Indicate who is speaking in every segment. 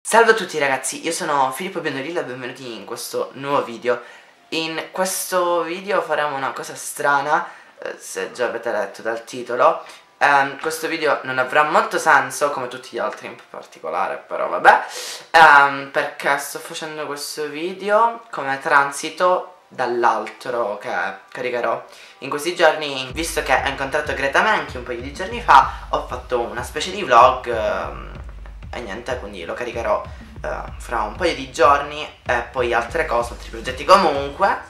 Speaker 1: Salve a tutti ragazzi, io sono Filippo Biondolilla e benvenuti in questo nuovo video. In questo video faremo una cosa strana, se già avete letto dal titolo. Questo video non avrà molto senso, come tutti gli altri in particolare, però vabbè, perché sto facendo questo video come transito dall'altro che caricherò in questi giorni. Visto che ho incontrato Greta Menchi un paio di giorni fa, ho fatto una specie di vlog e niente, quindi lo caricherò fra un paio di giorni. E poi altre cose, altri progetti. Comunque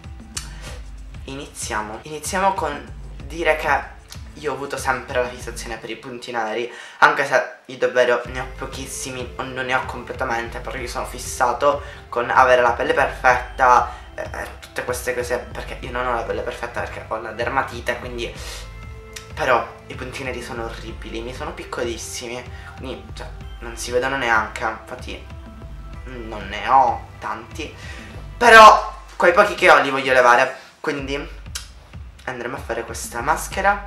Speaker 1: iniziamo con dire che io ho avuto sempre la fissazione per i punti neri, anche se io davvero ne ho pochissimi o non ne ho completamente, però io sono fissato con avere la pelle perfetta e tutte queste cose, perché io non ho la pelle perfetta perché ho la dermatite, quindi. Però i punti neri sono orribili, mi sono piccolissimi, quindi cioè, non si vedono neanche, infatti non ne ho tanti, però quei pochi che ho li voglio levare, quindi andremo a fare questa maschera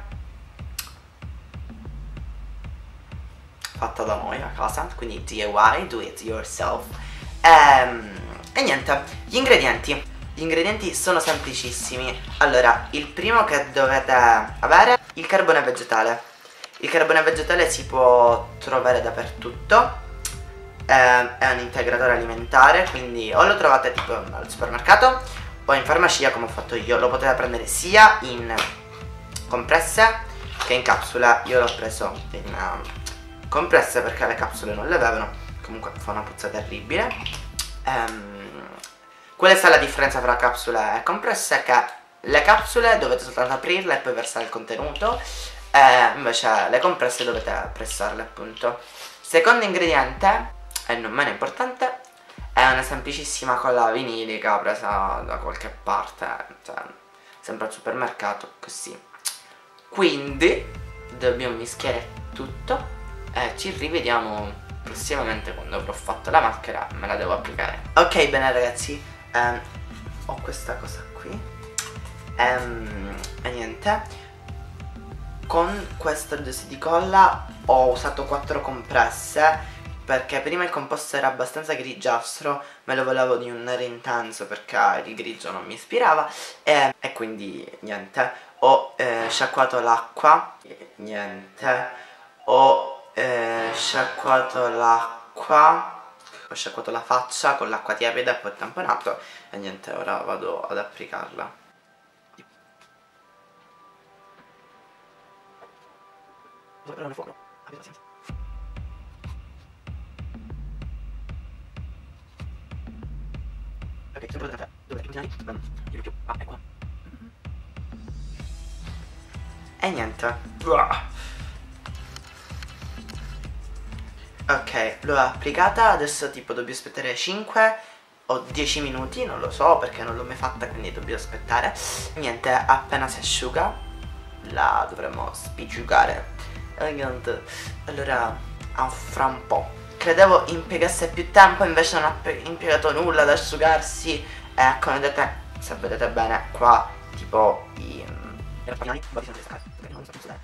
Speaker 1: fatta da noi a casa, quindi DIY, do it yourself. E niente, gli ingredienti sono semplicissimi. Allora, il primo che dovete avere, il carbone vegetale. Il carbone vegetale si può trovare dappertutto, è un integratore alimentare, quindi o lo trovate tipo al supermercato o in farmacia come ho fatto io. Lo potete prendere sia in compresse che in capsule. Io l'ho preso in compresse perché le capsule non le avevano, comunque fa una puzza terribile. Qual è la differenza tra capsule e compresse? Che le capsule dovete soltanto aprirle e poi versare il contenuto, invece le compresse dovete pressarle, appunto. Secondo ingrediente, e non meno importante, è una semplicissima colla vinilica presa da qualche parte, cioè sempre al supermercato, così. Quindi dobbiamo mischiare tutto e ci rivediamo prossimamente quando avrò fatto la maschera. Me la devo applicare. Ok, bene ragazzi, ho questa cosa qui e niente. Con questa dose di colla ho usato 4 compresse perché prima il composto era abbastanza grigiastro, me lo volevo di un nero intenso perché il grigio non mi ispirava, e quindi niente, ho sciacquato l'acqua, ho sciacquato l'acqua, ho sciacquato la faccia con l'acqua tiepida e poi ho tamponato e niente, ora vado ad applicarla. Però non è fuoco, avete pazienza. Ok, sempre da caffè, dove i puntini? Di più. Ah, è qua. E niente. Ok, l'ho applicata, adesso tipo dobbiamo aspettare 5 o 10 minuti, non lo so perché non l'ho mai fatta, quindi dobbiamo aspettare. Niente, appena si asciuga la dovremo spicciugare. Allora, fra un po'. Credevo impiegasse più tempo, invece non ha impiegato nulla ad asciugarsi. E come vedete, se vedete bene, qua tipo i pagnoli, perché non so più.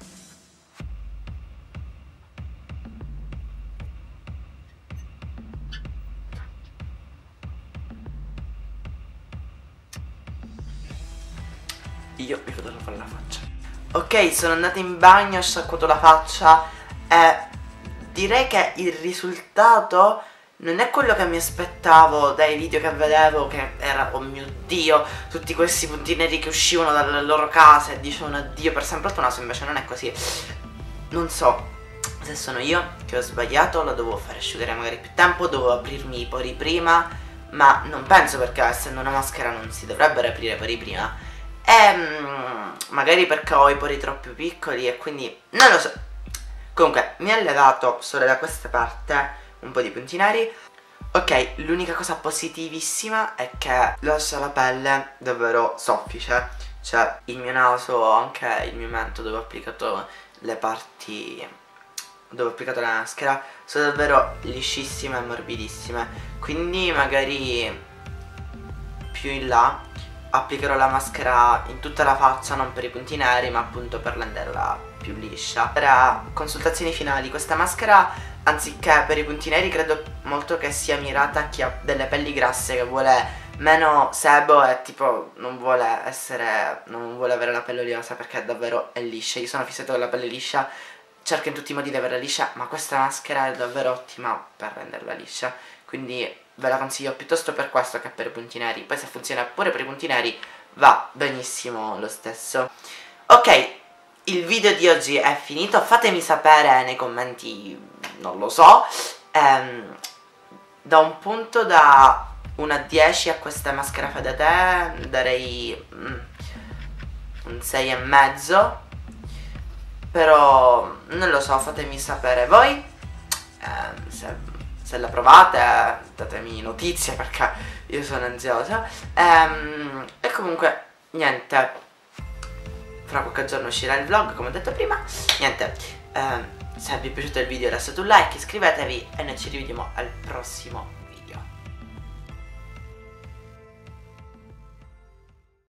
Speaker 1: Io mi vedo fare la faccia. Ok, sono andata in bagno, ho sciacquato la faccia e direi che il risultato non è quello che mi aspettavo dai video che vedevo, che era, oh mio Dio, tutti questi punti neri che uscivano dalle loro case e dicevano addio per sempre al tuo naso. Invece non è così. Non so se sono io che ho sbagliato, lo dovevo fare asciugare magari più tempo, dovevo aprirmi i pori prima, ma non penso, perché essendo una maschera non si dovrebbero aprire i pori prima. Magari perché ho i pori troppo piccoli e quindi non lo so. Comunque mi ha levato solo da questa parte un po' di punti neri. Ok, l'unica cosa positivissima è che lascia la pelle davvero soffice. Cioè il mio naso, anche il mio mento dove ho applicato le parti, dove ho applicato la maschera, sono davvero liscissime e morbidissime. Quindi magari più in là applicherò la maschera in tutta la faccia, non per i punti neri ma appunto per renderla più liscia. Per consultazioni finali, questa maschera anziché per i punti neri credo molto che sia mirata a chi ha delle pelli grasse, che vuole meno sebo e tipo non vuole avere la pelle oleosa, perché davvero è liscia. Io sono fissato con la pelle liscia, cerco in tutti i modi di averla liscia, ma questa maschera è davvero ottima per renderla liscia, quindi ve la consiglio piuttosto per questo che per i punti neri. Poi se funziona pure per i punti neri va benissimo lo stesso. Ok, il video di oggi è finito, fatemi sapere nei commenti, non lo so, da un punto da 1 a 10 a questa maschera fai da te darei un 6,5, però non lo so, fatemi sapere voi, se la provate datemi notizie perché io sono ansiosa, e comunque niente, fra qualche giorno uscirà il vlog come ho detto prima. Niente, se vi è piaciuto il video lasciate un like, iscrivetevi e noi ci rivediamo al prossimo